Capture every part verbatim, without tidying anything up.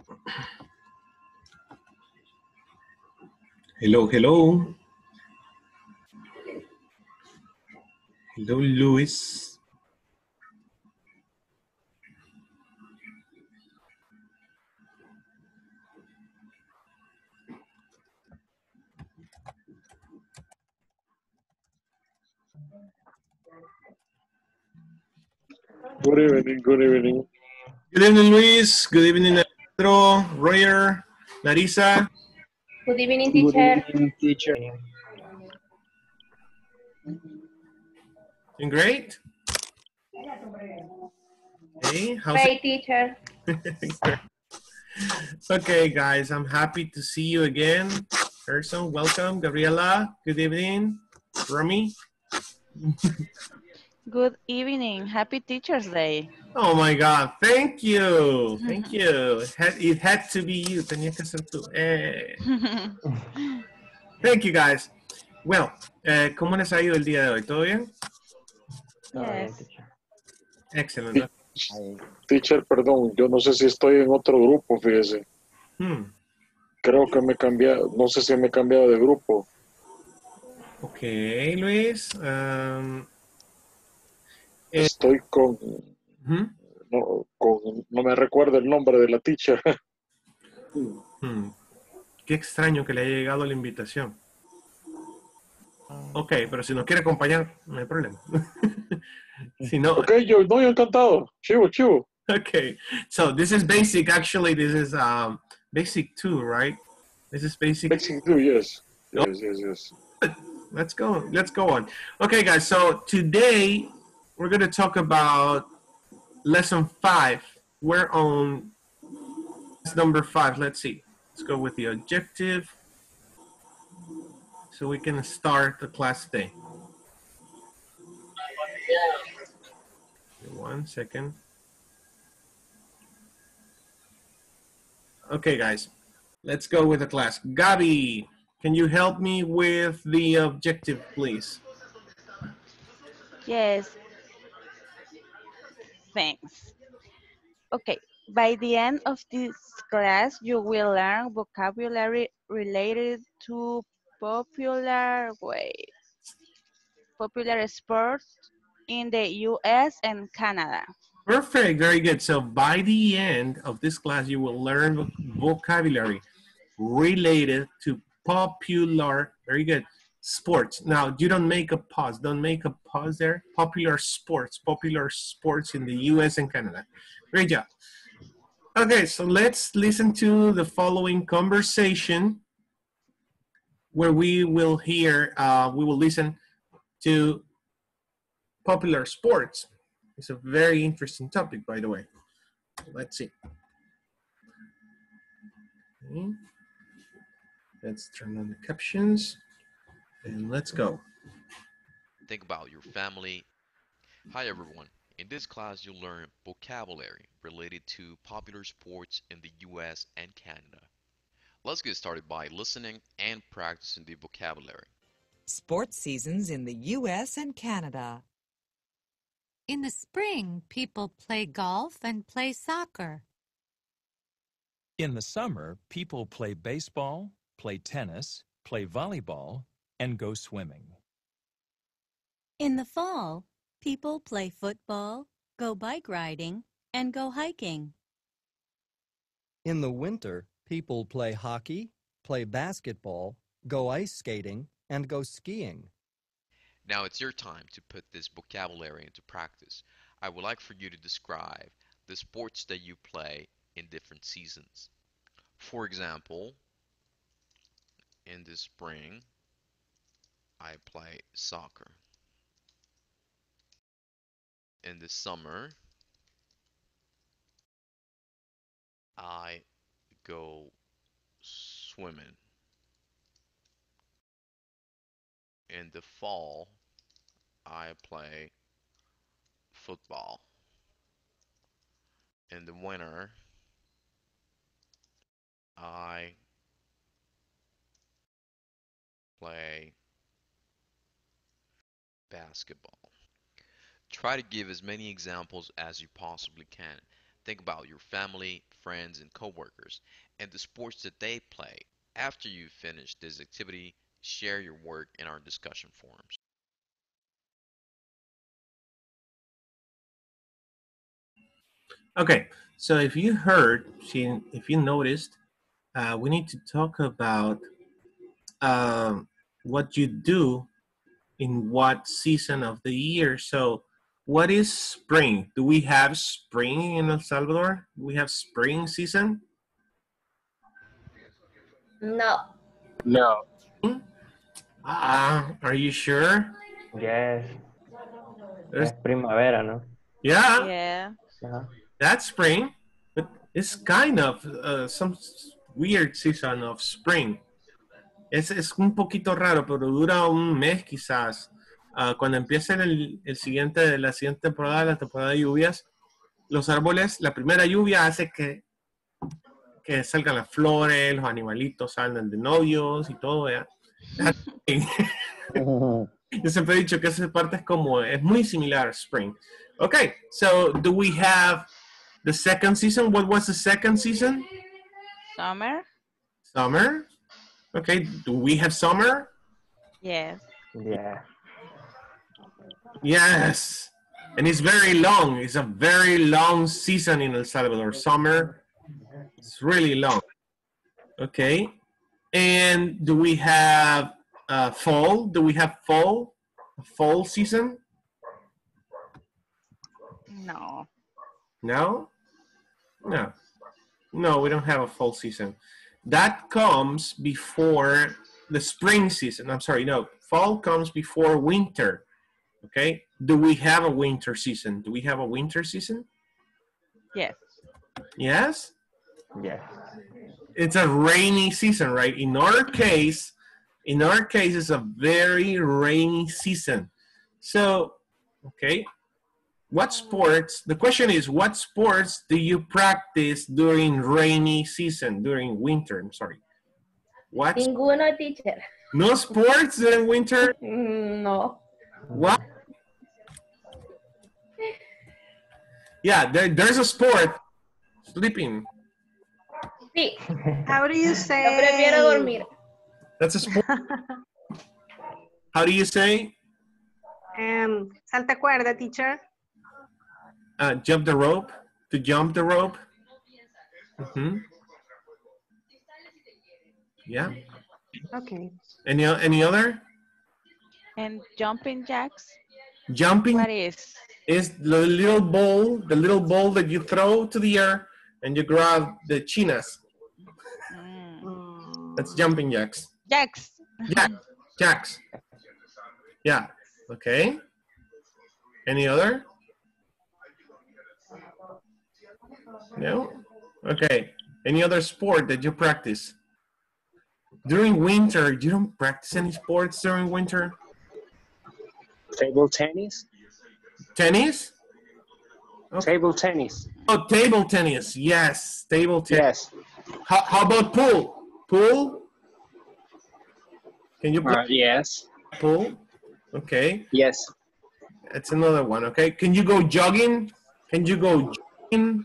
Hello, hello. Hello, Luis. Good evening, good evening. Good evening, Luis. Good evening, Alejandro, Royer, Larissa. Good evening, teacher. Good evening, teacher. Doing great? Hey, how's Great, teacher. it? Okay, guys, I'm happy to see you again. Person, welcome. Gabriela, good evening. Romy. Good evening. Happy Teacher's Day. Oh my God, thank you. Thank you. It had, it had to be you. Tenía que ser tú. Eh. Thank you, guys. Well, eh, ¿cómo les ha ido el día de hoy? ¿Todo bien? Yes. Excelente. Teacher, perdón, yo no sé si estoy en otro grupo, fíjese. Hmm. Creo que me he cambiado, no sé si me he cambiado de grupo. Ok, Luis. Um, eh, Estoy con, ¿hmm? no, con, no me recuerdo el nombre de la teacher. Hmm. Qué extraño que le haya llegado la invitación. Ok, pero si nos quiere acompañar, no hay problema. Si no, Ok, yo, no, yo encantado. Chivo, chivo. okay. So this is basic. Actually, this is um, basic two, right? This is basic. Basic two, yes. Yes, yes, yes. Let's go. Let's go on. Okay, guys. So today we're going to talk about lesson five. We're on number five. Let's see. Let's go with the objective so we can start the class today. One second. Okay, guys. Let's go with the class. Gabi, can you help me with the objective, please? Yes. Thanks. Okay. By the end of this class, you will learn vocabulary related to popular way, popular sports in the U S and Canada. Perfect, very good. So by the end of this class, you will learn vocabulary related to popular, very good, sports. Now, you don't make a pause. Don't make a pause there. Popular sports, popular sports in the U S and Canada. Great job. Okay, so let's listen to the following conversation where we will hear, uh, we will listen to popular sports. It's a very interesting topic, by the way. Let's see. Okay. Let's turn on the captions and let's go. Think about your family. Hi everyone. In this class you'll learn vocabulary related to popular sports in the U S and Canada. Let's get started by listening and practicing the vocabulary. Sports seasons in the U S and Canada. In the spring, people play golf and play soccer. In the summer, people play baseball, play tennis, play volleyball, and go swimming. In the fall, people play football, go bike riding, and go hiking. In the winter, people play hockey, play basketball, go ice skating, and go skiing. Now it's your time to put this vocabulary into practice. I would like for you to describe the sports that you play in different seasons. For example, in the spring, I play soccer. In the summer, I go swimming. In the fall, I play football. In the winter, I play basketball. Try to give as many examples as you possibly can. Think about your family, friends, and coworkers, and the sports that they play. After you finish this activity, share your work in our discussion forums. Okay, so if you heard, if you noticed, uh, we need to talk about um, what you do in what season of the year. So what is spring? Do we have spring in El Salvador? Do we have spring season? No. No. Ah, uh, are you sure? Yes. There's... Es primavera, ¿no? Yeah. Yeah. Uh-huh. That's spring, but it's kind of uh, some weird season of spring. Es, es un poquito raro, pero dura un mes quizás. Uh, cuando empieza el, el siguiente, la siguiente temporada, la temporada de lluvias, los árboles, la primera lluvia hace que, que salgan las flores, los animalitos salgan de novios y todo, ¿ya? Yo siempre he dicho que esa parte es como, es muy similar a spring. Okay, so do we have the second season? What was the second season? Summer. Summer. Okay, do we have summer? Yes. Yeah. Yes. And it's very long. It's a very long season in El Salvador. Summer. It's really long. Okay. And do we have uh, fall? Do we have fall? Fall season? No. No? No. No, we don't have a fall season. That comes before the spring season. I'm sorry, no. Fall comes before winter. Okay? Do we have a winter season? Do we have a winter season? Yes. Yes? Yes. It's a rainy season, right? In our case, in our case, it's a very rainy season. So, okay. What sports, the question is, what sports do you practice during rainy season, during winter, I'm sorry. What? Ninguno, teacher. No sports during winter? No. What? Yeah, there, there's a sport, sleeping. Sí. How do you say? Yo prefiero dormir. That's a sport. How do you say? Um, salta cuerda, teacher. Uh, jump the rope, to jump the rope. Mm-hmm. Yeah. Okay. Any, any other? And jumping jacks? Jumping What is? Is the little ball, the little ball that you throw to the air and you grab the chinas. Mm. That's jumping jacks. Jacks. Jack, jacks. Yeah. Okay. Any other? No? Okay. Any other sport that you practice? During winter, you don't practice any sports during winter? Table tennis? Tennis? Okay. Table tennis. Oh, table tennis. Yes, table tennis. Yes. How, how about pool? Pool? Can you play Uh, yes. pool? Okay. Yes. That's another one, okay? Can you go jogging? Can you go jogging?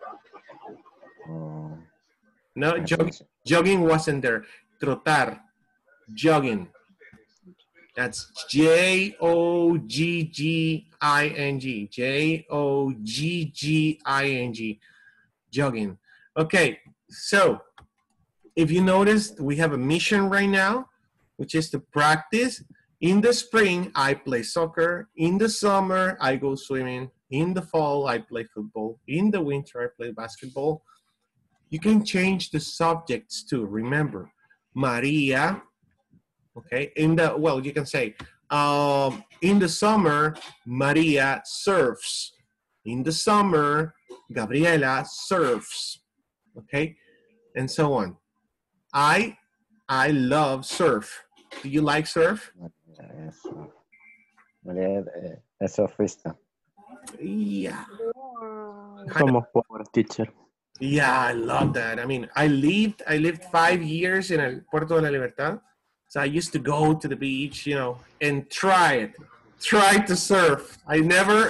No, jog, jogging wasn't there. Trotar, jogging. That's J O G G I N G. J O G G I N G. Jogging. Okay, so if you notice, we have a mission right now, which is to practice. In the spring, I play soccer. In the summer, I go swimming. In the fall, I play football. In the winter, I play basketball. You can change the subjects too. Remember, Maria, okay, in the, well, you can say, um, in the summer, Maria surfs. In the summer, Gabriela surfs, okay, and so on. I, I love surf. Do you like surf? Yes. María es surfista. Yeah. Somos pobres, teacher. Yeah, I love that. I mean, I lived, I lived five years in El Puerto de la Libertad. So I used to go to the beach, you know, and try it, try to surf. I never,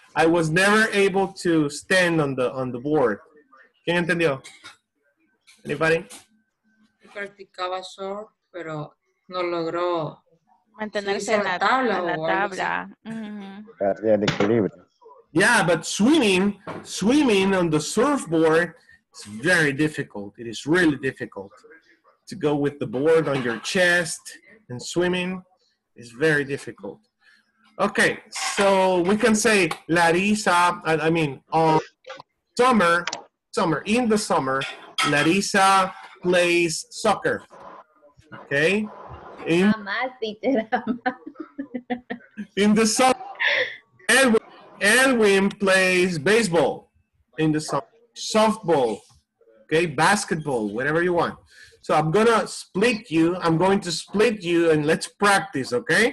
I was never able to stand on the on the board. ¿Quién entendió? Anybody? Practicaba surf, pero no logró Mantenerse subirse a en la la, tabla en la o algo así. tabla. Ujú. Pérdida de equilibrio. Yeah, but swimming, swimming on the surfboard is very difficult. It is really difficult to go with the board on your chest and swimming is very difficult. Okay, so we can say Larissa, I, I mean, on summer, summer, in the summer, Larissa plays soccer. Okay? In, Jamás, teacher, jamás. in the summer, Edwin, Edwin plays baseball in the summer, softball, okay, basketball, whatever you want. So I'm gonna split you, I'm going to split you and let's practice, okay?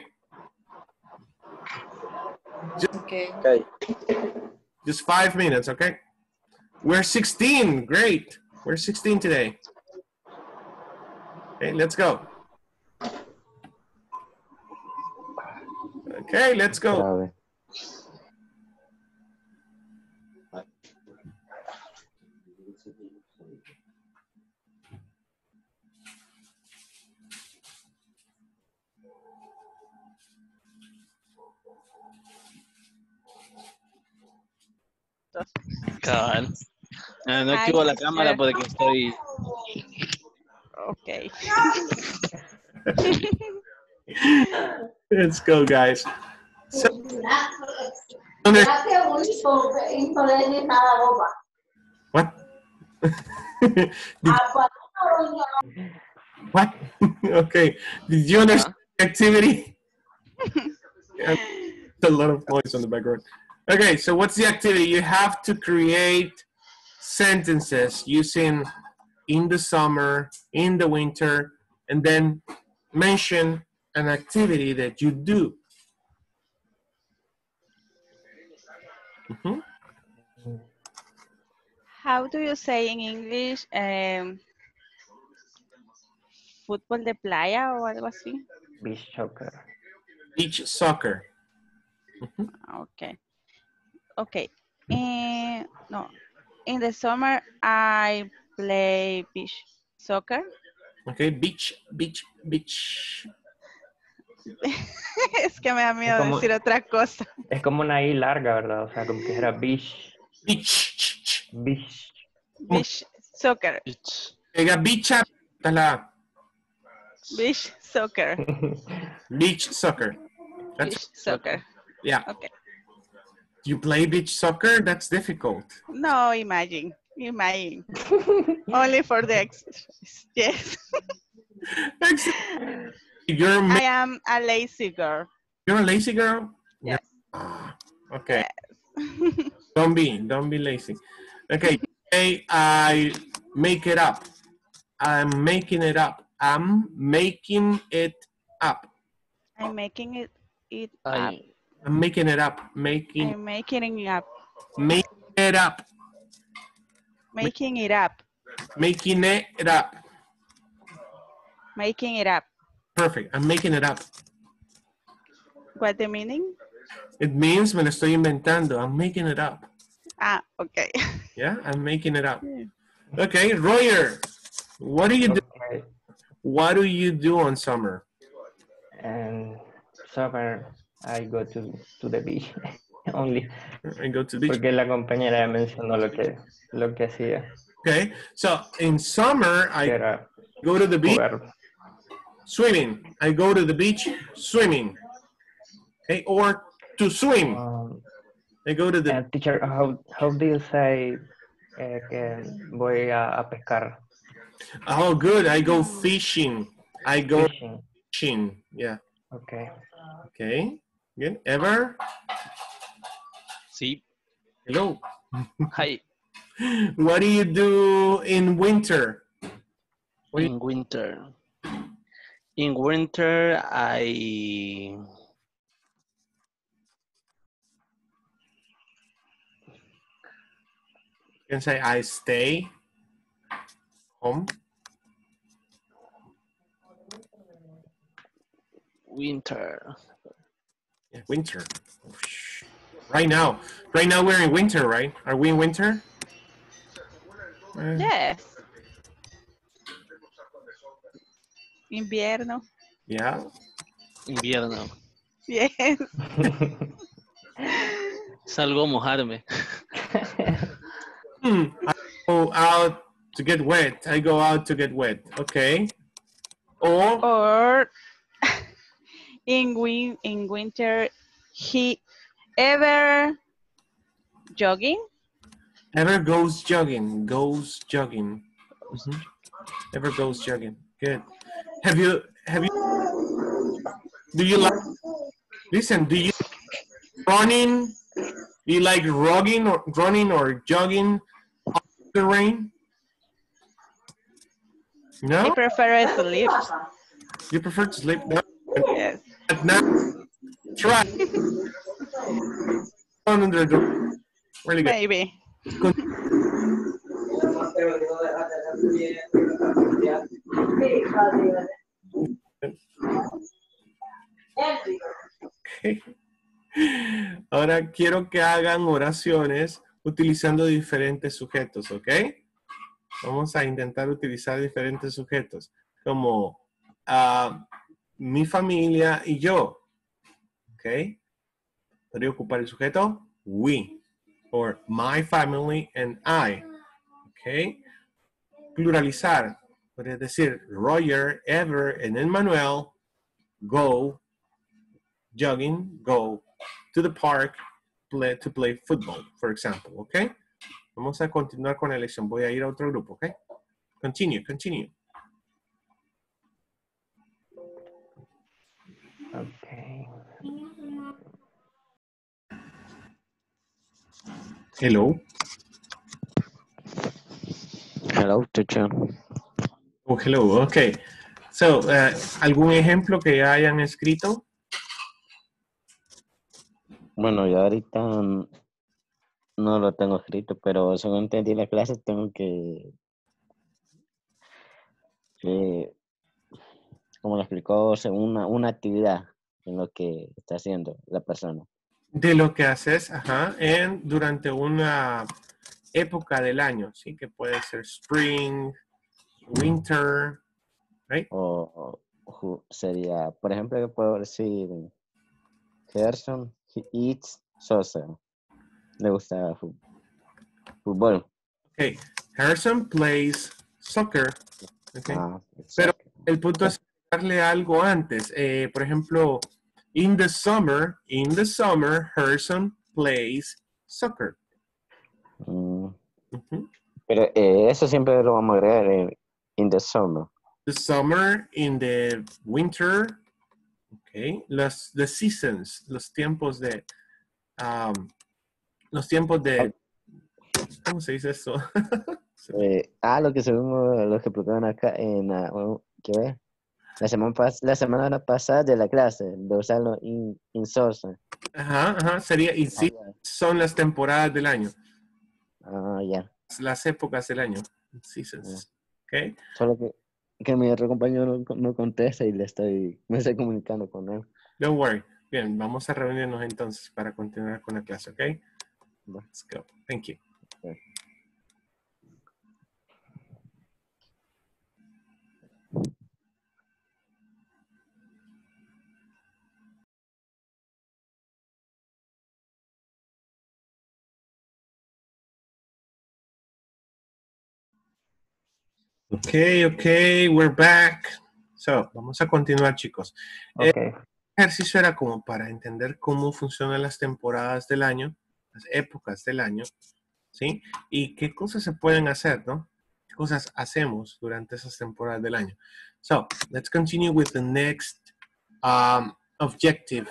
Just, Okay. Okay. just five minutes, okay? We're sixteen, great. We're sixteen today. Okay, let's go. Okay, let's go. Grave. Cabal. Ah, no Hi, activo la teacher. cámara porque estoy. Okay. Let's go, guys. So, what? Did, what? Okay. Did you understand the activity? Yeah, a lot of noise on the background. Okay, so what's the activity? You have to create sentences using in the summer, in the winter, and then mention an activity that you do. Mm-hmm. How do you say in English um, fútbol de playa o algo así? Beach soccer. Beach soccer. Mm-hmm. Okay. Okay. Eh, no. In the summer, I play beach soccer. Okay, beach, beach, beach. Es que me da miedo como- decir otra cosa. Es como una I larga, ¿verdad? O sea, como que era beach. Beach. Beach. Beach soccer. Pega bicha, la Beach soccer. beach soccer. That's Beach soccer. yeah. Okay. You play beach soccer? That's difficult. No, imagine. Imagine. Only for the exercise. Yes. You're I am a lazy girl. you're a lazy girl? Yes. Ah, okay. Yes. Don't be, don't be lazy. Okay. Hey, I make it up. I'm making it up. I'm making it up. I'm making it, it up. Ay, I'm making it up. Making I'm making it up. make it up. Making it up. Making it up. Making it up. Perfect. I'm making it up. What the meaning? It means me lo estoy inventando. I'm making it up. Ah, okay. Yeah, I'm making it up. Okay, Royer, what do you do? Okay. What do you do on summer? And summer, I go to, to the beach. Only. I go to the beach. Porque la compañera ya mencionó lo que, lo que hacía. Okay, so in summer, I Que era go to the beach, jugar. swimming. I go to the beach, swimming. Okay, or to swim. Um, I go to the, and teacher, how, how do you say eh, que voy a, a pescar? oh, good. I go fishing. I go Fishing. fishing. Yeah. Okay. Okay, good. Ever? sí. Hello. Hi. What do you do in winter? What do you- In winter. In winter, I You can say I stay home. winter. Yeah, winter. Right now. Right now we're in winter, right? Are we in winter? Uh, Yes. Invierno. Yeah. Invierno. Yes. Salgo a mojarme. Hmm. I go out to get wet. I go out to get wet. Okay. Or Or in win in winter, he ever jogging? ever goes jogging. Goes jogging. Mhm. Ever goes jogging. Good. Have you have you do you like listen, do you running? Do you like running or running or jogging on the rain? I No? prefer sleep. You prefer to sleep? No? Yes. At night, try under the really good. Maybe. Okay. Ahora quiero que hagan oraciones utilizando diferentes sujetos, ¿ok? Vamos a intentar utilizar diferentes sujetos, como uh, mi familia y yo, ¿ok? Podría ocupar el sujeto we, or my family and I, ¿ok? Pluralizar, podría decir Roger, Ever, and Emmanuel go jogging, go to the park play, to play football, for example, ¿ok? Vamos a continuar con la lección. Voy a ir a otro grupo, ¿ok? Continue, continue. Okay. Hello. Hello, teacher. Oh, hello, okay. So, uh, ¿algún ejemplo que hayan escrito? Bueno, yo ahorita no lo tengo escrito, pero según entendí la clase tengo que, que como lo explicó, según una, una actividad en lo que está haciendo la persona. De lo que haces, ajá, en, durante una época del año, ¿sí? Que puede ser spring, winter, right? O, o sería, por ejemplo, que puedo decir, Gerson, he eats soccer. Le gusta fútbol. Okay, Harrison plays soccer. Okay. Ah, pero el punto es darle algo antes. Eh, por ejemplo, in the summer, in the summer, Harrison plays soccer. Mm. Uh-huh. Pero eh, eso siempre lo vamos a agregar en in the summer. The summer, in the winter, okay. Los the seasons, los tiempos de, um, los tiempos de, ¿cómo se dice eso? eh, ah, lo que según lo que explicaron acá en la, ¿qué ve? La semana pas la semana pasada de la clase, de usarlo in, in source. Ajá, ajá, sería, y sí, Ah, son las temporadas del año. Ah, ya. Yeah. Las épocas del año. Seasons. Yeah. Okay. Solo que, que mi otro compañero no, no contesta y le estoy, me estoy comunicando con él. Don't worry. Bien, vamos a reunirnos entonces para continuar con la clase, ¿ok? Let's go. Thank you. Okay. Okay, okay, we're back. So, vamos a continuar, chicos. Okay. El ejercicio era como para entender cómo funcionan las temporadas del año, las épocas del año, ¿sí? Y qué cosas se pueden hacer, ¿no? ¿Qué cosas hacemos durante esas temporadas del año? So, let's continue with the next um, objective.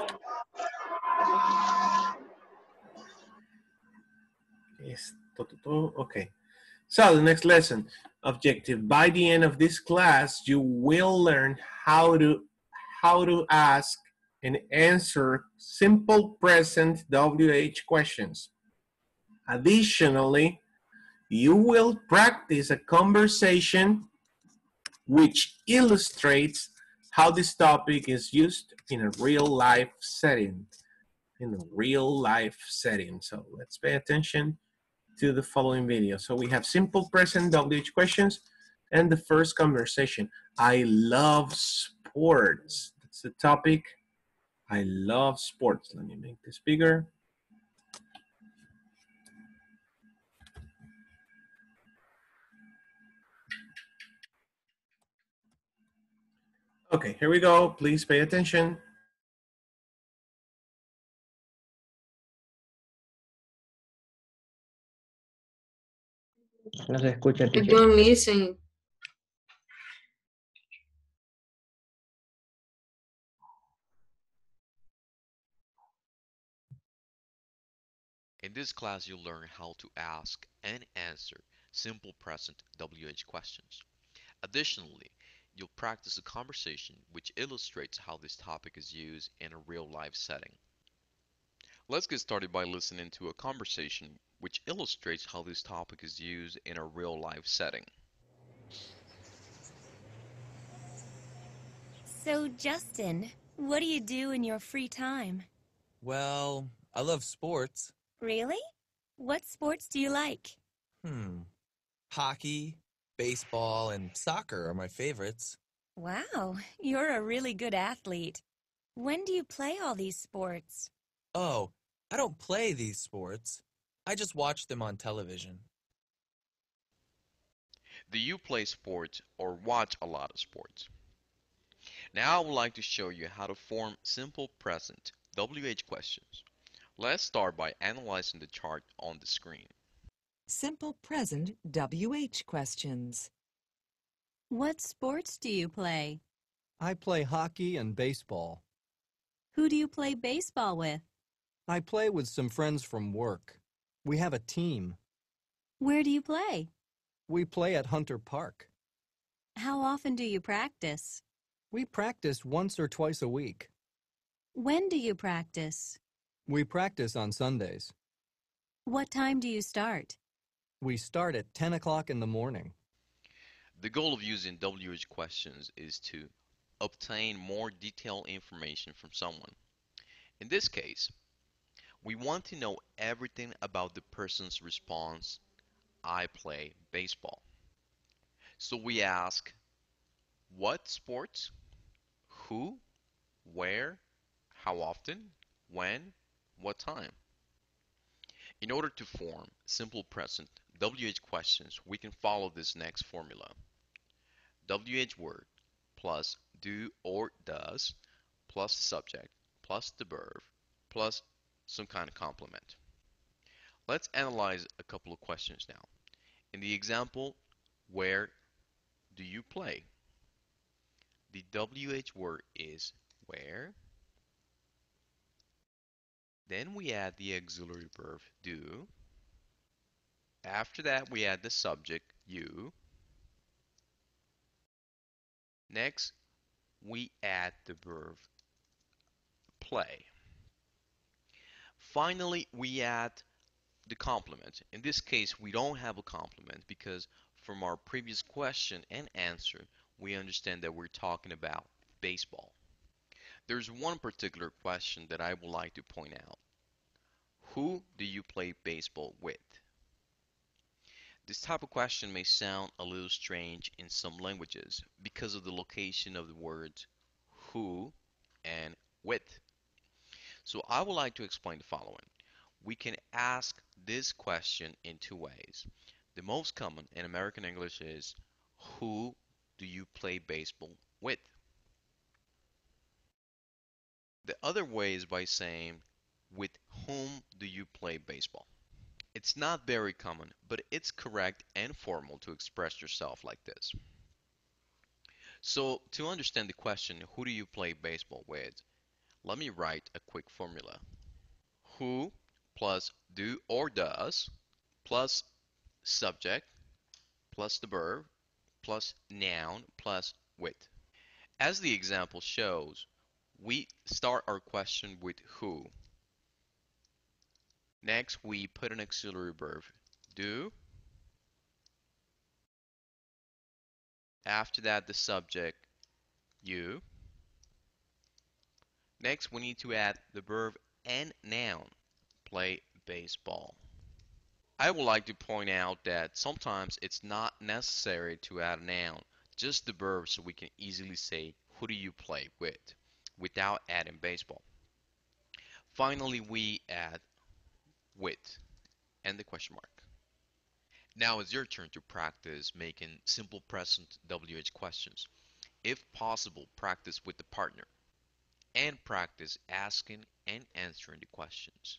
Esto, todo, okay. So, the next lesson, objective. By the end of this class, you will learn how to how to ask and answer simple present W H questions. Additionally, you will practice a conversation which illustrates how this topic is used in a real life setting. in a real life setting. So let's pay attention to the following video. So we have simple present W H questions and the first conversation. I love sports. That's the topic. I love sports. Let me make this bigger. Okay, here we go. Please pay attention. No se escucha, I teacher. don't listen. In this class, you'll learn how to ask and answer simple present W H questions. Additionally, you'll practice a conversation which illustrates how this topic is used in a real-life setting. Let's get started by listening to a conversation which illustrates how this topic is used in a real-life setting. So, Justin, what do you do in your free time? Well, I love sports. Really? What sports do you like? Hmm. Hockey, baseball, and soccer are my favorites. Wow, you're a really good athlete. When do you play all these sports? Oh, I don't play these sports. I just watch them on television. Do you play sports or watch a lot of sports? Now I would like to show you how to form simple present W H questions. Let's start by analyzing the chart on the screen. Simple present W H questions. What sports do you play? I play hockey and baseball. Who do you play baseball with? I play with some friends from work. We have a team. Where do you play? We play at Hunter Park. How often do you practice? We practice once or twice a week. When do you practice? We practice on Sundays. What time do you start? We start at ten o'clock in the morning. The goal of using W H questions is to obtain more detailed information from someone. In this case, we want to know everything about the person's response, I play baseball. So we ask, what sports, who, where, how often, when, what time. In order to form simple present W H questions, we can follow this next formula. W H word plus do or does plus subject plus the verb plus some kind of complement. Let's analyze a couple of questions now. In the example, where do you play? The W H word is where. Then we add the auxiliary verb do. After that, we add the subject you. Next, we add the verb play. Finally, we add the complement. In this case, we don't have a complement because from our previous question and answer, we understand that we're talking about baseball. There's one particular question that I would like to point out. Who do you play baseball with? This type of question may sound a little strange in some languages because of the location of the words who and with. So I would like to explain the following. We can ask this question in two ways. The most common in American English is, who do you play baseball with? The other way is by saying, with whom do you play baseball? It's not very common, but it's correct and formal to express yourself like this. So to understand the question, who do you play baseball with? Let me write a quick formula. Who plus do or does plus subject plus the verb plus noun plus with. As the example shows, we start our question with who. Next, we put an auxiliary verb, do. After that, the subject, you. Next, we need to add the verb and noun. Play baseball. I would like to point out that sometimes it's not necessary to add a noun, just the verb, so we can easily say, who do you play with, without adding baseball. Finally, we add with and the question mark. Now it's your turn to practice making simple present W H questions. If possible, practice with the partner and practice asking and answering the questions.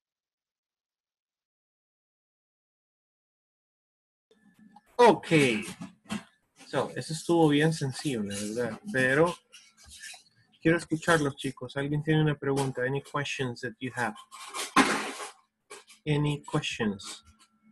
Ok. So, eso estuvo bien sencillo, la verdad. Pero quiero escucharlos, chicos. ¿Alguien tiene una pregunta? Any questions that you have? Any questions?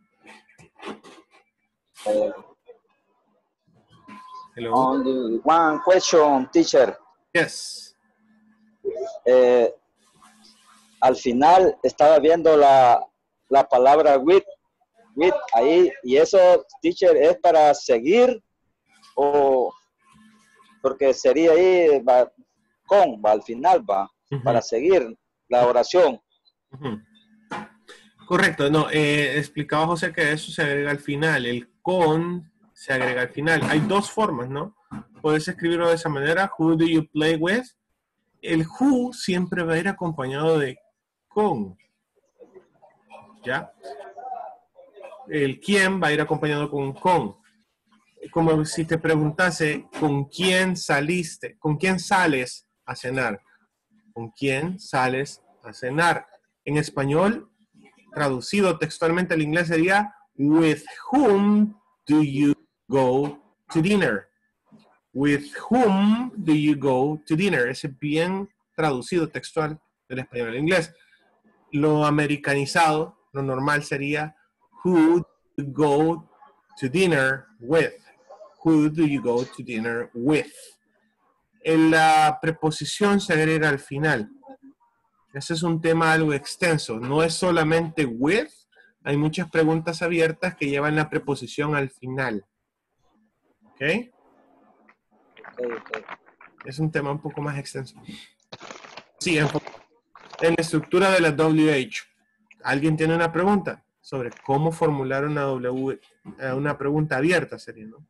Hello? Only one question, teacher. Yes. Eh, al final estaba viendo la, la palabra with, with ahí, y eso, teacher, es para seguir o porque sería ahí va, con, va al final, va, uh-huh. para seguir la oración. Uh-huh. Correcto, no, eh, explicaba José que eso se agrega al final, el con se agrega al final. Hay dos formas, ¿no? Puedes escribirlo de esa manera, who do you play with? El who siempre va a ir acompañado de con, ¿ya? El quién va a ir acompañado con con. Como si te preguntase, ¿con quién saliste? ¿Con quién sales a cenar? ¿Con quién sales a cenar? En español, traducido textualmente al inglés sería, with whom do you go to dinner? With whom do you go to dinner? Ese es bien traducido textual del español al inglés. Lo americanizado, lo normal sería, who do you go to dinner with? Who do you go to dinner with? En la preposición se agrega al final. Ese es un tema algo extenso. No es solamente with. Hay muchas preguntas abiertas que llevan la preposición al final. ¿Ok? Okay, okay. Es un tema un poco más extenso. Sí, en, en la estructura de la W H. ¿Alguien tiene una pregunta sobre cómo formular una W, una pregunta abierta sería, ¿no?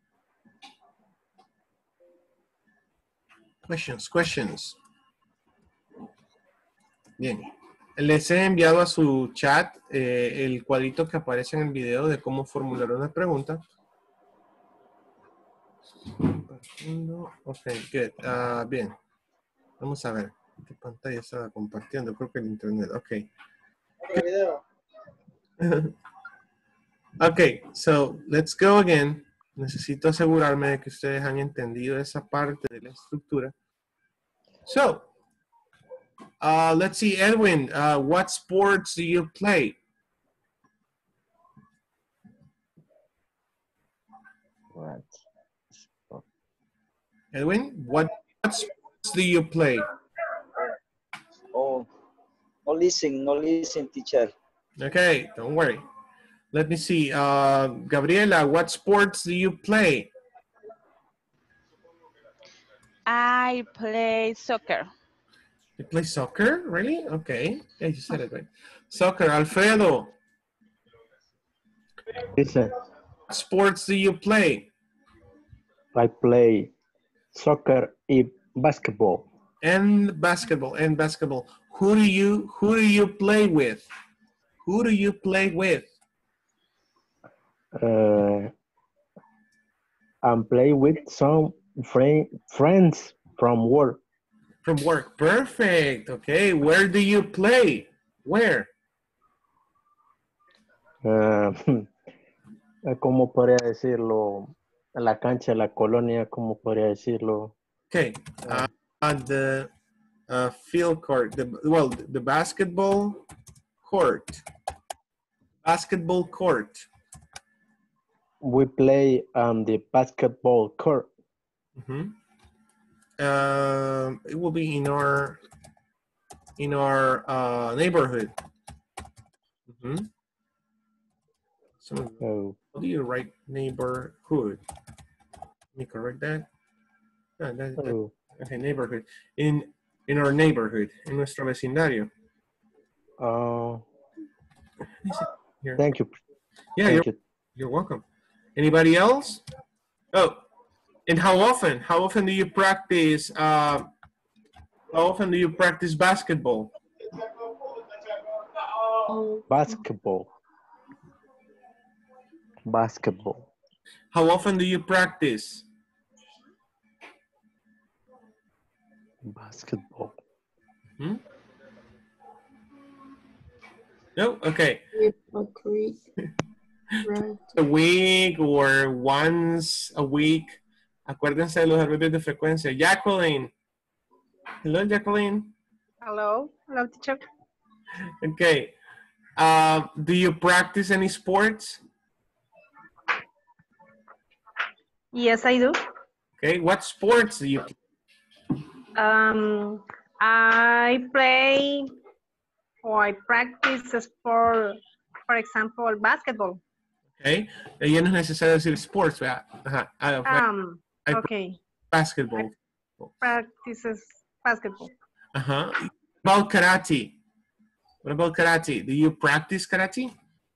Questions, questions. Bien. Les he enviado a su chat eh, el cuadrito que aparece en el video de cómo formular una pregunta. Ok, good. Uh, bien. Vamos a ver. ¿Qué pantalla estaba compartiendo? Creo que el internet. Ok. Ok, so let's go again. Necesito asegurarme de que ustedes han entendido esa parte de la estructura. So, uh, let's see, Edwin, uh, what sports do you play? What? Edwin, what, what sports do you play? Oh, no listen, no listen, teacher. Okay, don't worry. Let me see. Uh, Gabriela, what sports do you play? I play soccer. You play soccer? Really? Okay. Yeah, you said it right. Soccer. Alfredo. Listen. What sports do you play? I play soccer and basketball. And basketball. And basketball. Who do you who do you play with? Who do you play with? Uh, I'm play with some friend, friends from work. From work. Perfect. Okay. Where do you play? Where? Uh, ¿Cómo podría decirlo? La cancha de la colonia, ¿cómo podría decirlo? Okay. Uh, at the uh, field court. The, well, the basketball court. Basketball court. We play on the basketball court. Mm-hmm. Uh, it will be in our in our uh, neighborhood. Mm-hmm. So, oh. How do you write neighborhood? Let me correct that. Ah, that, that. Oh. Okay, neighborhood. In in our neighborhood, en nuestro vecindario. Uh, Here. thank you. Yeah, Thank you're, you. you're welcome. Anybody else? Oh, and how often? How often do you practice? Uh, how often do you practice basketball? Basketball. Basketball. How often do you practice? Basketball. Hmm? No? Okay. A week or once a week. Acuérdense de los adverbios de frecuencia. Jacqueline. Hello, Jacqueline. Hello. Hello, teacher. Okay. Uh, do you practice any sports? Yes, I do. Okay. What sports do you play? Um, I play or I practice sport, for example, basketball. Okay. Ya no es necesario decir sports. ¿Verdad? Ajá. I, Um, I okay. Basketball. Practices basketball. Uh-huh. About karate. What about karate? Do you practice karate?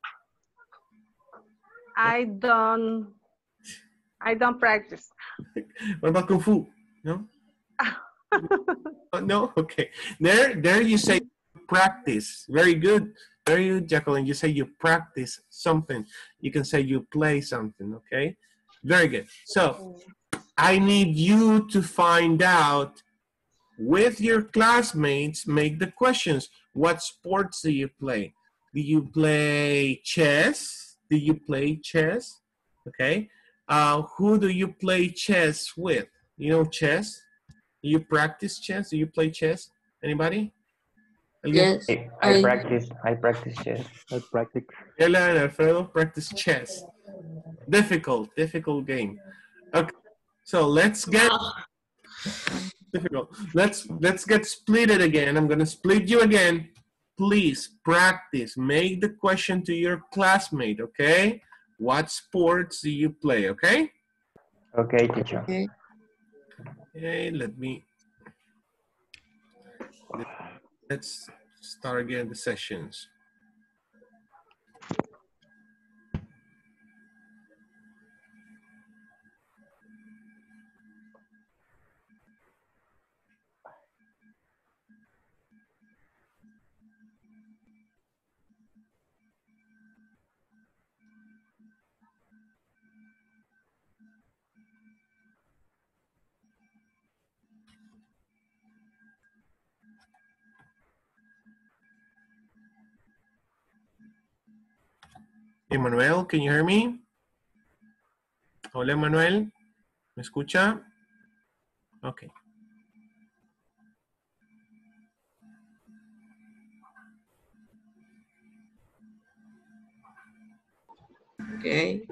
I don't, I don't practice. What about kung fu? No? Oh, no? Okay. There, there you say practice. Very good. Very good, Jacqueline. You say you practice something. You can say you play something, okay? Very good. So, I need you to find out with your classmates, make the questions. What sports do you play? Do you play chess? Do you play chess? Okay. Uh, who do you play chess with? You know chess? Do you practice chess? Do you play chess? Anybody? Yes. I, I practice. I practice chess. I practice. Ella and Alfredo practice chess. Difficult, difficult game. Okay. So let's get difficult. Let's let's get splitted again. I'm gonna split you again. Please practice. Make the question to your classmate. Okay. What sports do you play? Okay. Okay, teacher. Okay. Okay. Let me. Let's start again the sessions. Emmanuel, can you hear me? Hola, Emmanuel. ¿Me escucha? Okay. Okay.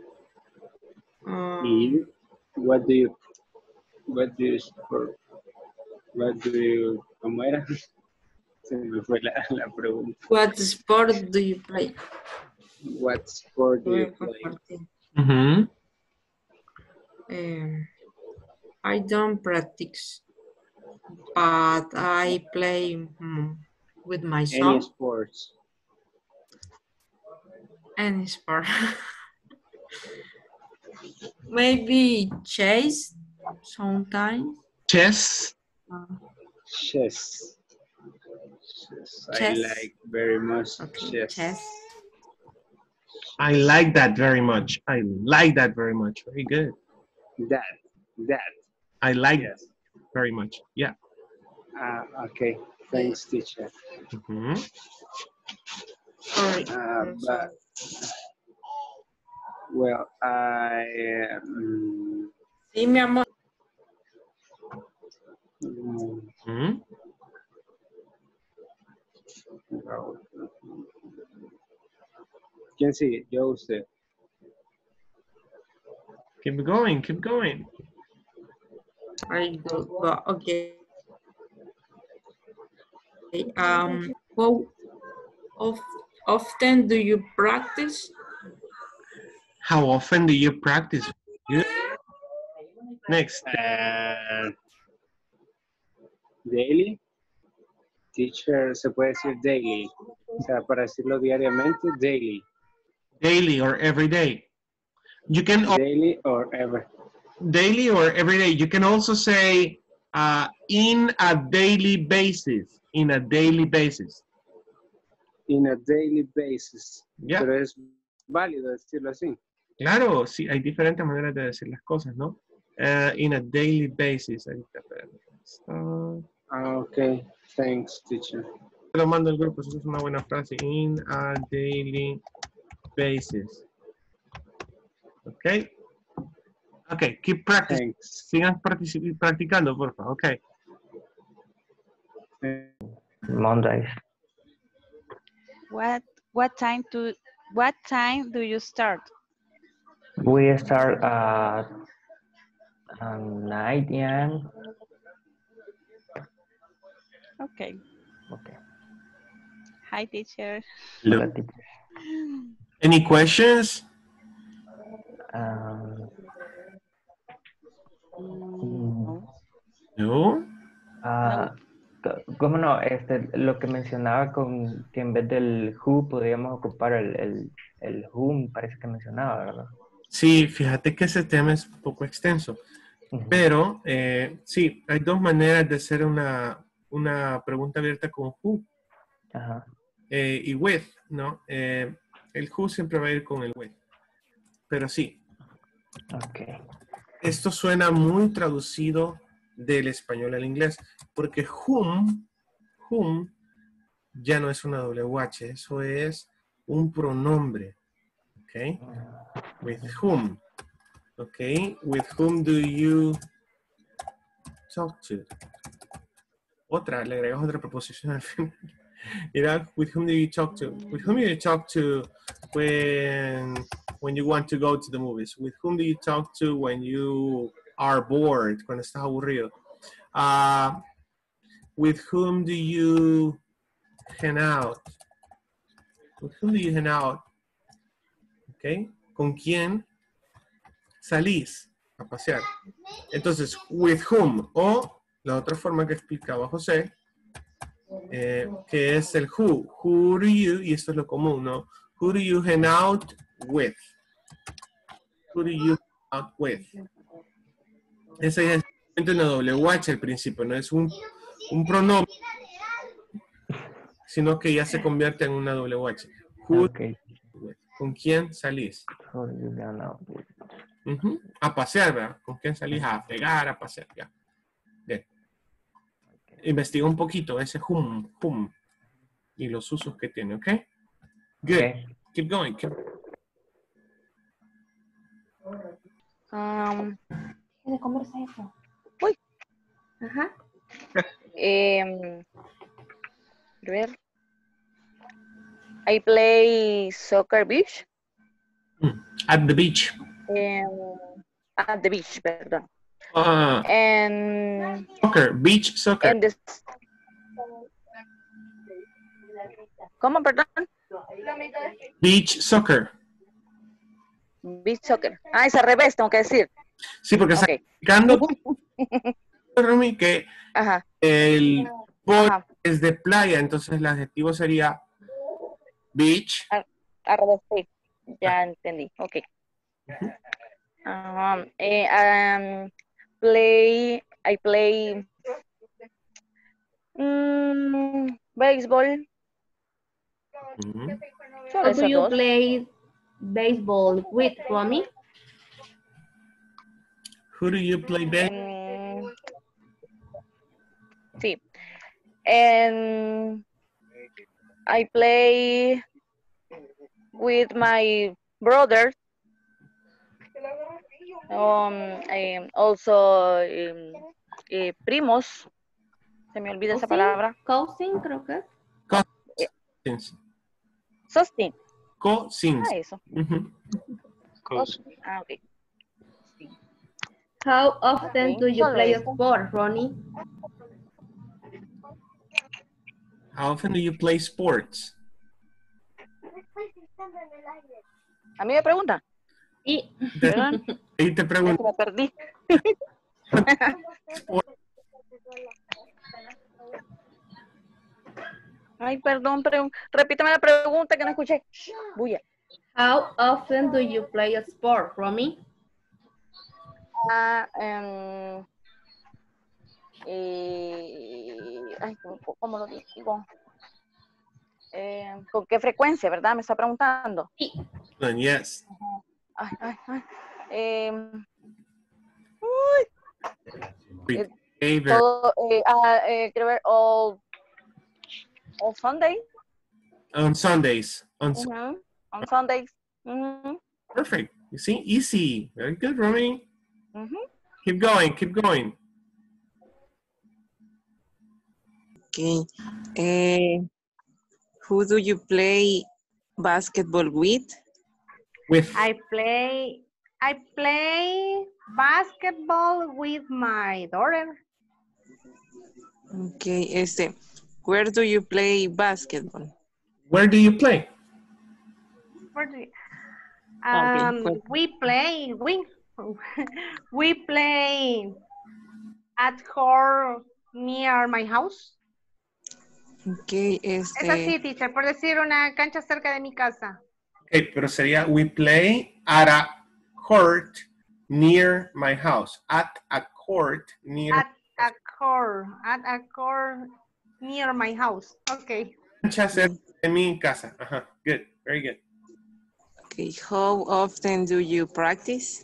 Um, You, what do you, what do you sport? What do you, ¿cómo era? Se me fue la, la pregunta. What sport do you play? What sport do you play? Mm-hmm. Um, I don't practice, but I play mm, with my son. Any sports? Any sport. Maybe chess sometimes. Chess? Uh, Chess. Chess. I Chess. like very much okay, chess. chess. I like that very much. I like that very much. Very good. That. That. I like Yes. that very much. Yeah. Uh, okay. Thanks, teacher. Mm-hmm. Sorry. Uh, but, well, I... Um, Sí, mi amor. Mm-hmm. ¿Quién sigue? Yo o usted. Keep going, keep going. I go, well, okay. Um, how of, often do you practice? How often do you practice? Good. Next. Uh, daily? teacher, se puede decir daily. O sea, para decirlo diariamente, daily. Daily or every day. You can daily or every daily or every day. You can also say uh, in a daily basis. In a daily basis. In a daily basis. Yeah. Pero es válido decirlo así. Claro, sí, hay diferentes maneras de decir las cosas, ¿no? Uh, in a daily basis. Ahí está, uh, ah, ok. Thanks, teacher. Te lo mando al grupo, eso es una buena frase. In a daily basis. Ok. Ok, keep practicing. Sigan practicando, por favor. Ok. Mondays. What what time to what time do you start? We start at um, nine A M Okay. Okay. Hi, teacher. Hello. Any questions? Um, no. Ah, ¿cómo no? Este, lo que mencionaba con que en vez del who podríamos ocupar el, el, el whom, parece que mencionaba, ¿verdad? Sí, fíjate que ese tema es un poco extenso. Uh-huh. Pero, eh, sí, hay dos maneras de hacer una, una pregunta abierta con who Ajá. eh, y with, ¿no? Eh, el who siempre va a ir con el with. Pero sí. Okay. Esto suena muy traducido del español al inglés, porque whom, whom ya no es una W H, eso es un pronombre. ¿Ok? With whom. ¿Ok? With whom do you talk to? Otra, le agregas otra preposición al final. Mira, with whom do you talk to? With whom do you talk to when, when you want to go to the movies? With whom do you talk to when you are bored? Cuando estás aburrido. Uh, with whom do you hang out? With whom do you hang out? Okay. ¿Con quién salís a pasear? Entonces, with whom, o la otra forma que explicaba José, eh, que es el who. Who do you, y esto es lo común, ¿no? Who do you hang out with? Who do you hang out with? Esa es una W H al principio, no es un, un pronombre, sino que ya se convierte en una W H. Who okay. ¿Con quién salís? Who do you hang out with? Uh-huh. A pasear, ¿verdad? ¿Con quién salís? A pegar, a pasear, ya. Bien. Investiga un poquito ese hum, hum, y los usos que tiene, ¿ok? Good. Okay. Keep going. Keep... Um, ¿Qué de comerse eso? Uy. Ajá. eh, a ver. I play soccer beach. At the beach. Um, at the beach, perdón. Uh, and soccer, beach soccer. And the... ¿Cómo, perdón? Beach soccer. Beach soccer. Ah, es al revés, tengo que decir. Sí, porque okay. Está explicando Romy, que Ajá. el Ajá. es de playa, entonces el adjetivo sería beach. Al, al revés, sí. Ya ah. entendí. Ok. Uh-huh. um, eh, um, play, I play um, baseball. Mm-hmm. How do you play baseball with, Romy? Who do you play baseball? Um, sí. And I play with my brother. Um, um, also, um, eh, primos. Se me olvida esa palabra. Cousin, creo que. Cousins. Sostin. Cousins. Ah, eso. Uh-huh. Cousins. Ah, ok. How often okay. do you Solo play eso. sport, Ronnie? How often do you play sports? A mí me pregunta. Y ¿Perdón? Ahí te pregunto. Me perdí. Ay, perdón, pero repítame la pregunta que no escuché. Bulla. How often do you play a sport, Romy? Ah, em, eh, ay, ¿cómo, cómo lo digo? Eh, ¿Con qué frecuencia, verdad? Me está preguntando. Sí. And yes. Ay, ay, ay. Em, uy, eh, Behavior. todo, eh, ah, eh, quiero ver, all, all Sunday. On Sundays. On Su- Mhm. On Sundays. Mhm. Perfect. You see, easy. Very good, Romy. Mhm. Keep going. Keep going. Okay. Uh, who do you play basketball with? With. I play, I play basketball with my daughter. Okay. Este, where do you play basketball? Where do you play? Where do you- Okay, Um, good. we play, we, we play at home near my house. Okay, Es este. así, teacher, por decir una cancha cerca de mi casa. Okay, pero sería we play at a court near my house. At a court near. At a court, at a court near my house. Okay. Cancha cerca de mi casa. Ajá. Good. Very good. Okay, how often do you practice?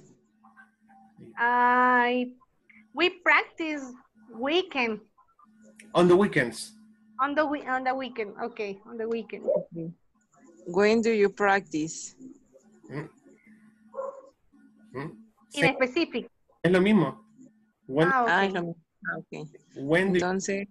I, we practice weekend, On the weekends. on the, we- on the weekend, okay, on the weekend. When do you practice? Mm. Mm. In specific. Es lo mismo. When, Ah, Ah, okay. es lo mismo. Ah, okay. when do Entonces,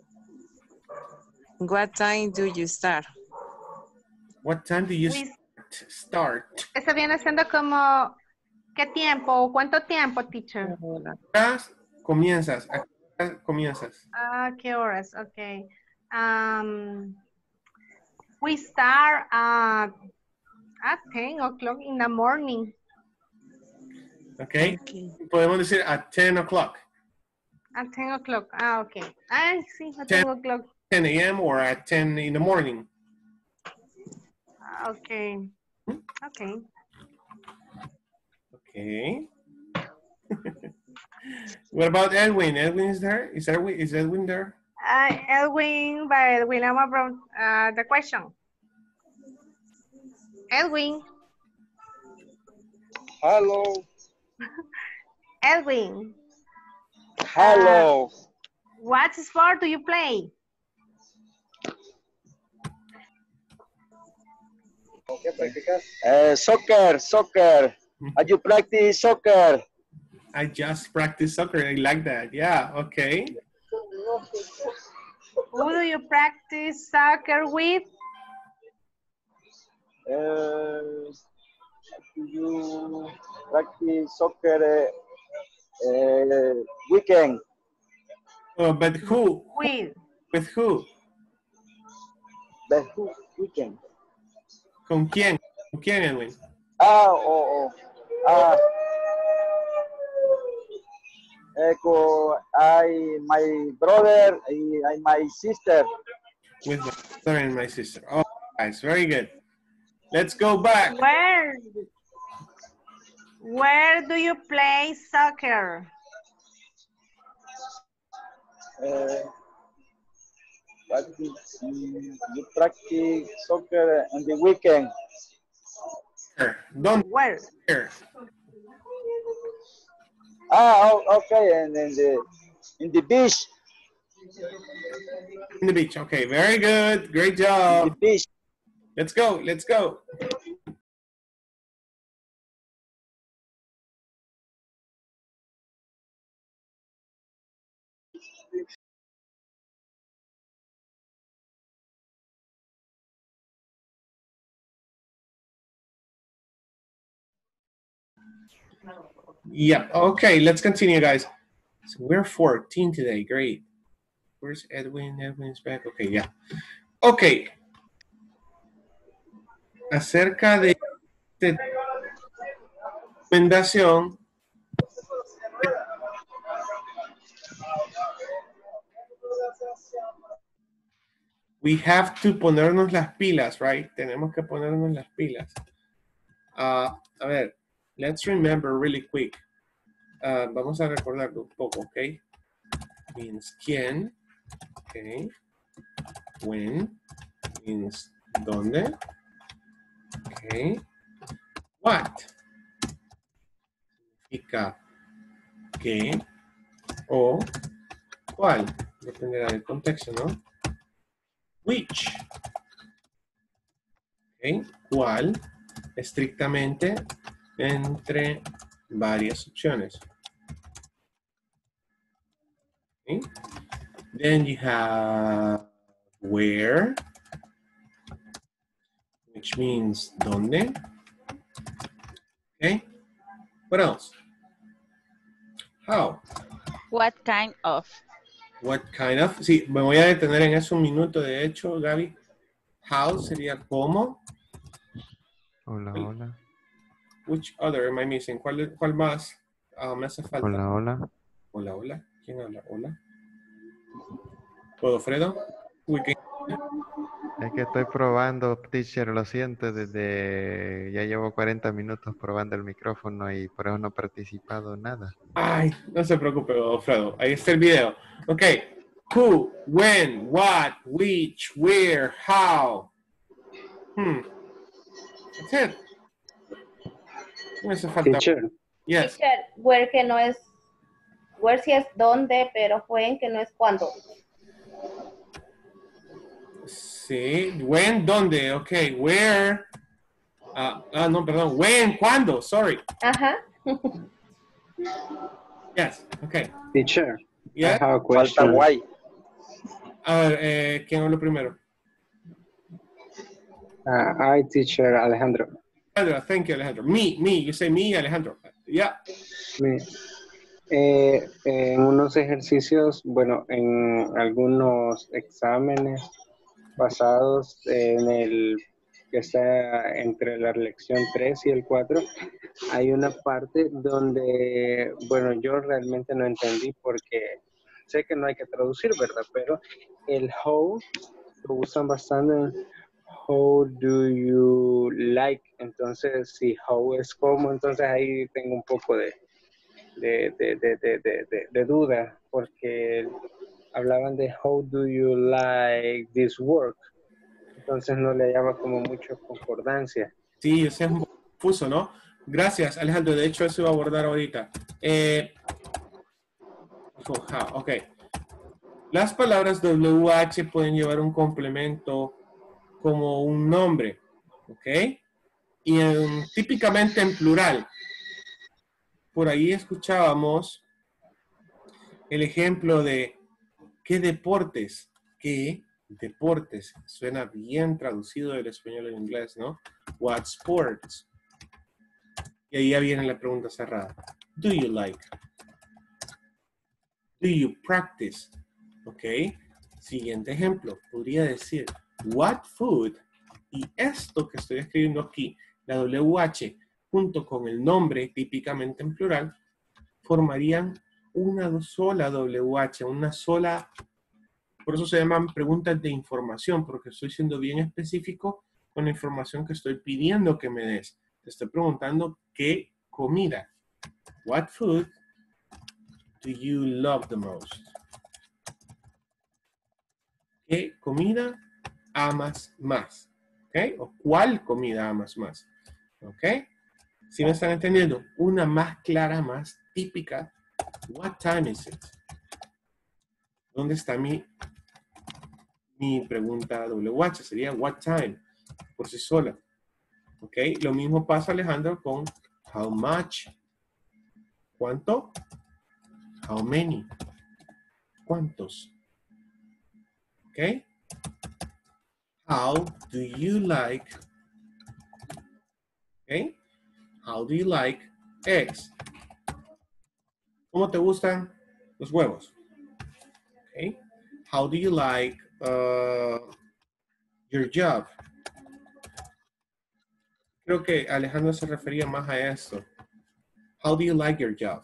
what time do you start? what time do you We- start? Eso viene siendo como, ¿qué tiempo? ¿Cuánto tiempo, teacher? ¿A comienzas? ¿A qué hora comienzas? Ah, ¿qué horas? Okay. Um, we start at, at ten o'clock in the morning. Okay. Podemos decir at ten o'clock. At ten o'clock. Ah, okay. Ay, sí, at ten ten o'clock. ten a m or at ten in the morning. Ah, okay. Okay. Okay. What about Edwin? Edwin is there? Is Edwin, is Edwin there? Uh, Edwin, but we know about uh, the question. Edwin. Hello. Edwin. Hello. Uh, what sport do you play? Uh, soccer, soccer. Are you practice soccer? I just practice soccer. I like that. Yeah. Okay. Who do you practice soccer with? Uh, do you practice soccer uh, uh, weekend? Oh, but who? With. With who? The who weekend? ¿Con quién? ¿Con quién, Edwin? Ah, oh, oh. Ah. Echo, I, my brother, I, I, my sister. With my brother and my sister. Oh, guys, very good. Let's go back. Where? Where do you play soccer? Uh, practice, mm, you practice soccer on the weekend. Don't Where? Here. Ah, oh, okay, and in the in the beach. In the beach. Okay, very good. Great job. In the beach. Let's go. Let's go. Yep. Okay, let's continue, guys. So we're fourteen today. Great. Where's Edwin? Edwin's back. Okay, yeah. Okay. Acerca de esta recomendación. We have to ponernos las pilas, right? Tenemos que ponernos las pilas. Uh, a ver, let's remember really quick. Uh, vamos a recordarlo un poco, ¿ok? Means quién, ¿ok? When means dónde, ¿ok? What significa qué o cuál, dependerá del contexto, ¿no? Which, ¿ok? ¿Cuál? Estrictamente entre varias opciones. Okay. Then you have where, which means dónde. Okay. What else? How. What kind of? What kind of. Sí, me voy a detener en eso un minuto, de hecho, Gaby. How sería cómo. Hola, hola. Which other am I missing? ¿Cuál, cuál más uh, me hace falta? Hola, hola. Hola, hola. ¿Quién habla? Hola. ¿Godofredo? Uy, ¿qué? Es que estoy probando, teacher, lo siento, desde ya llevo cuarenta minutos probando el micrófono y por eso no he participado nada. Ay, no se preocupe, Godofredo. Ahí está el video. Ok. Who, when, what, which, where, how. Hmm. That's it. Me hace falta. Teacher. Yes. Teacher, where que no es, where sí es dónde, pero when que no es cuándo. Sí. When, ¿dónde? Ok. Where. Ah, ah, no, perdón. When, ¿cuándo? Sorry. Ajá. Yes. Ok. Teacher, Yeah. I have a question. Falta why. A ver, eh, ¿quién habló primero? Uh, I, teacher Alejandro. Alejandro, thank you, Alejandro. Me, me, you say me, Alejandro. Yeah. Me- eh, en unos ejercicios, bueno, en algunos exámenes basados en el que está entre la lección tres y el cuatro, hay una parte donde, bueno, yo realmente no entendí porque sé que no hay que traducir, ¿verdad? Pero el how lo usan bastante. How do you like? Entonces, si how es como, entonces ahí tengo un poco de, de, de, de, de, de, de- de duda, porque hablaban de how do you like this work. Entonces no le hallaba como mucho concordancia. Sí, ese es un poco confuso, ¿no? Gracias, Alejandro. De hecho, eso iba a abordar ahorita. Eh, oh, how, ok. Las palabras W H pueden llevar un complemento como un nombre, ¿ok? Y en- típicamente en plural. Por ahí escuchábamos el ejemplo de ¿qué deportes? ¿Qué deportes? Suena bien traducido del español al inglés, ¿no? What sports? Y ahí ya viene la pregunta cerrada. Do you like? Do you practice? ¿Ok? Siguiente ejemplo. Podría decir, what food? Y esto que estoy escribiendo aquí, la W H, junto con el nombre, típicamente en plural, formarían una sola W H, una sola. Por eso se llaman preguntas de información, porque estoy siendo bien específico con la información que estoy pidiendo que me des. Te estoy preguntando qué comida. What food do you love the most? ¿Qué comida amas más? ¿Ok? ¿O cuál comida amas más? ¿Ok? ¿Sí me están entendiendo? Una más clara, más típica. What time is it? ¿Dónde está mi, mi pregunta W H? Sería what time, por sí sola. ¿Ok? Lo mismo pasa, Alejandro, con how much. ¿Cuánto? How many. ¿Cuántos? ¿Ok? How do you like? ¿Ok? How do you like eggs? ¿Cómo te gustan los huevos? ¿Ok? How do you like uh, your job? Creo que Alejandro se refería más a esto. How do you like your job?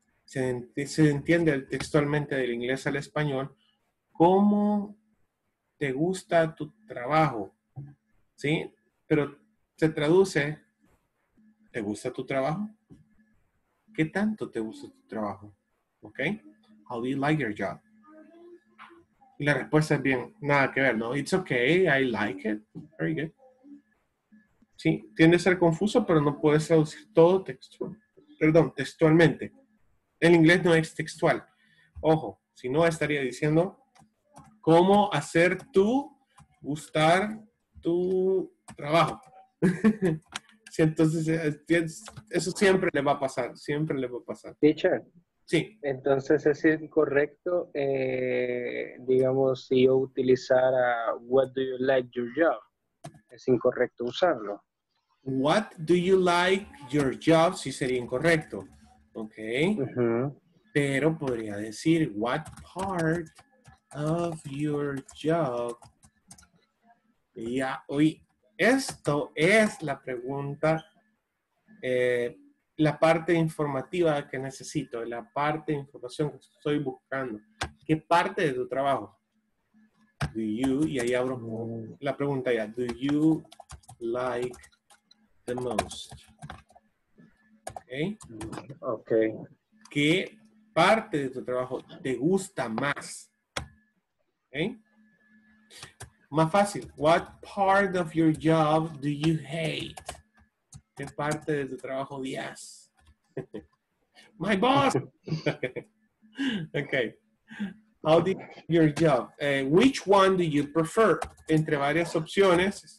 Se, se entiende textualmente del inglés al español. ¿Cómo ¿te gusta tu trabajo? ¿Sí? Pero se traduce, ¿te gusta tu trabajo? ¿Qué tanto te gusta tu trabajo? ¿Ok? How do you like your job? Y la respuesta es bien, nada que ver, ¿no? It's okay, I like it. Very good. Sí, tiende a ser confuso, pero no puedes traducir todo textual. Perdón, textualmente. El inglés no es textual. Ojo, si no estaría diciendo cómo hacer tú gustar tu trabajo. Sí, entonces, eso siempre le va a pasar, siempre le va a pasar. Teacher. Sí. Entonces es incorrecto, eh, digamos, si yo utilizara what do you like your job, es incorrecto usarlo. What do you like your job? Sí sería incorrecto. Ok. Uh-huh. Pero podría decir, what part of your job? Ya, hoy, esto es la pregunta, eh, la parte informativa que necesito, la parte de información que estoy buscando. ¿Qué parte de tu trabajo? Do you, y ahí abro la pregunta ya, do you like the most? Okay. Ok. ¿Qué parte de tu trabajo te gusta más? Okay. Más fácil. What part of your job do you hate? ¿Qué parte de tu trabajo odias? My boss. Okay. How do you like your job? Uh, which one do you prefer? Entre varias opciones.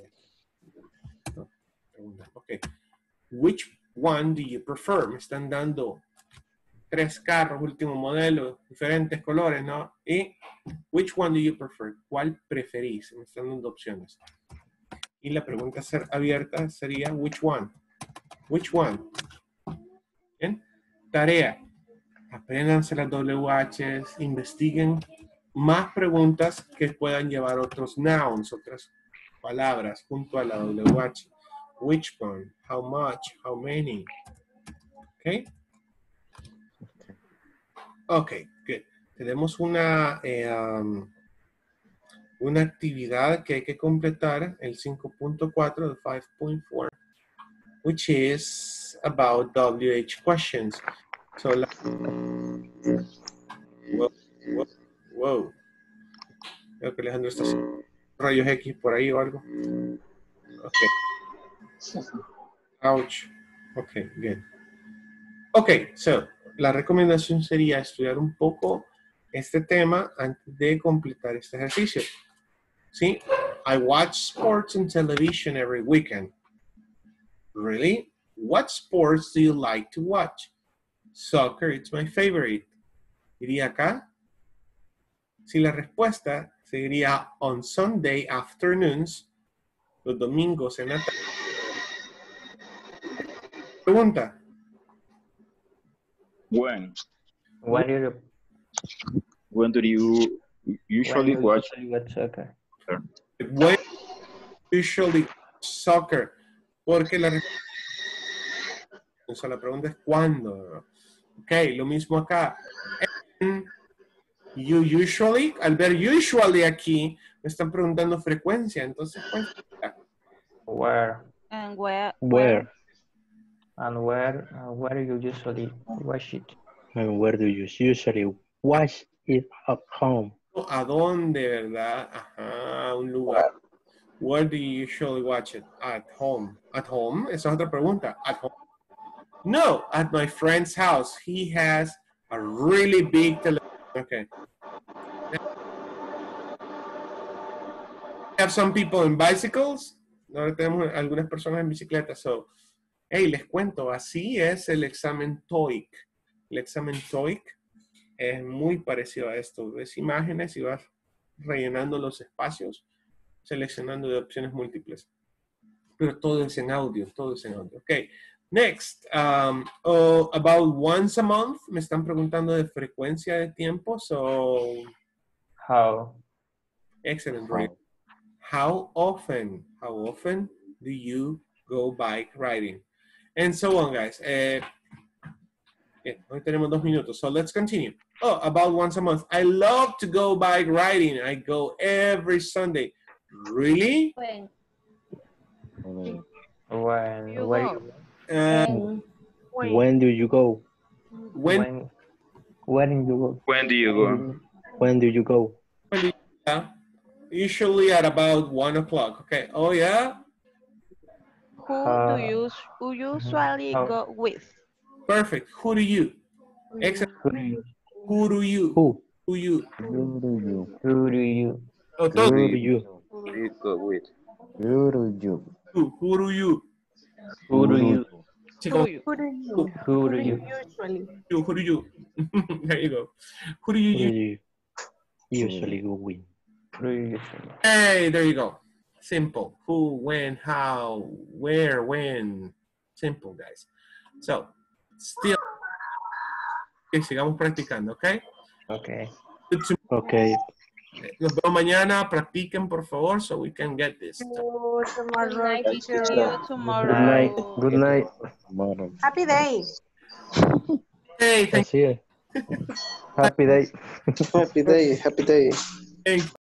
Okay. Which one do you prefer? Me están dando tres carros, último modelo, diferentes colores, ¿no? Y which one do you prefer? ¿Cuál preferís? Me están dando opciones. Y la pregunta ser abierta sería which one? Which one? ¿Bien? Tarea. Apréndanse las W H's, investiguen más preguntas que puedan llevar otros nouns, otras palabras junto a la W H. Which one? How much? How many? Okay. Ok, good. Tenemos una, eh, um, una actividad que hay que completar, el cinco punto cuatro, el five point four, which is about W H questions. So, la, wow, wow, wow. Creo que Alejandro está haciendo rayos X por ahí o algo. Ok. Ouch. Ok, good. Ok, so, la recomendación sería estudiar un poco este tema antes de completar este ejercicio. ¿Sí? I watch sports on television every weekend. Really? What sports do you like to watch? Soccer, it's my favorite. ¿Iría acá? Si la respuesta sería on Sunday afternoons, los domingos en la tarde. Pregunta. When? When do you, When do you usually when you watch? usually watch soccer? When usually soccer. Porque la, o sea, la pregunta es ¿cuándo? Ok, lo mismo acá. And you usually, al ver usually aquí, me están preguntando frecuencia. Entonces, pues, Where? And where? Where? And where? Uh, where you usually watch it? And where do you usually watch it at home? ¿a dónde, verdad? Ajá, un lugar. Where do you usually watch it? At home. At home? Esa es otra pregunta. At home. No, at my friend's house. He has a really big television. Okay. We have some people in bicycles. Ahora tenemos algunas personas en bicicleta. So, hey, les cuento, así es el examen TOEIC. El examen TOEIC es muy parecido a esto. Ves imágenes y vas rellenando los espacios, seleccionando de opciones múltiples. Pero todo es en audio, todo es en audio. Ok, next. Um, oh, about once a month. Me están preguntando de frecuencia de tiempo. So, how? Excellent, right? How often? How often do you go bike riding? And so on, guys. Eh, Bien, hoy tenemos dos minutos, so let's continue. Oh, about once a month. I love to go bike riding. I go every Sunday. Really? When, When, You where, go. Uh, when, When do you go? when, when, where do you go? When do you go? When do you go? when do you, yeah? Usually at about one o'clock. Okay. Oh, yeah? Who Uh, do you who usually how- go with? Perfect. Who do you? Excellent. Who do you? Who do you? Who? Who you? Who do you? Who do you? Oh, Who todos. do you? You go with. Who do you? Who, who do you? Who do you? Chico, Who you? Who do you? Who do you? Usually. you, who do you? There you go. Who do you Who do use? you usually go with? Who do you? Hey, there you go. Simple. Who, when, how, where, when. Simple, guys. So, still. Okay, sigamos practicando, ¿ok? Okay. Good to- Okay. Nos vemos mañana. Practiquen, por favor, so we can get this. Oh, good tomorrow, night, teacher. See you teacher. tomorrow. Good night. Good night. Tomorrow. Happy day. Hey, thank Así es. Happy day. Happy day, happy day. you.